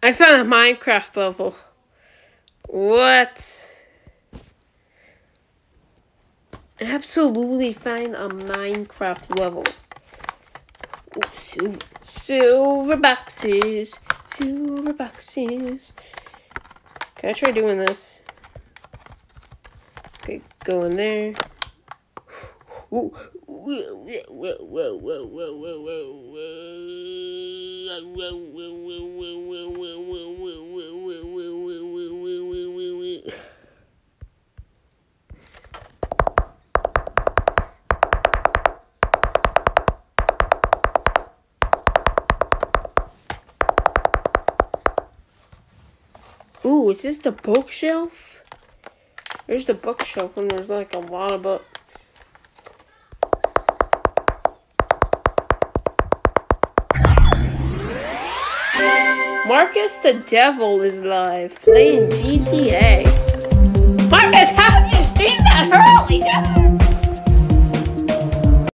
I found a Minecraft level. What? Absolutely find a Minecraft level. Ooh, silver boxes. Silver boxes. Can I try doing this? Okay, go in there. Ooh. Ooh, is this the bookshelf? There's the bookshelf and there's like a lot of books. Marcus the Devil is live, playing GTA.